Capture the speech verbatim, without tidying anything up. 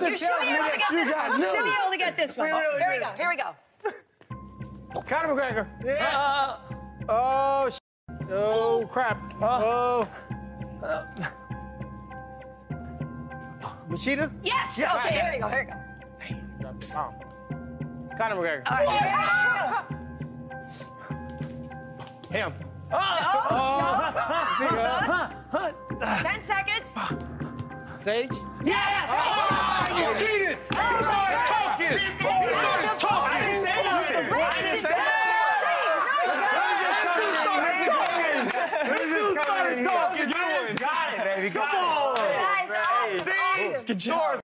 You should be able to get this one. You should be able to get this one. Here we go. Here we go. Conor McGregor. Yeah. Uh, oh, sh oh, crap. Oh. Uh, Machida? Yes. Yeah, okay, yeah. here we go. Here we go. Oh. Conor McGregor. All right, here Him. we go. Oh. No, no. Ten seconds. Sage? Yes! Oh, you cheated! Oh, my God! You started talking! I didn't say nothing! I didn't say nothing! Who's this coming in here? You got it, baby. Come on! Guys, awesome. Good job.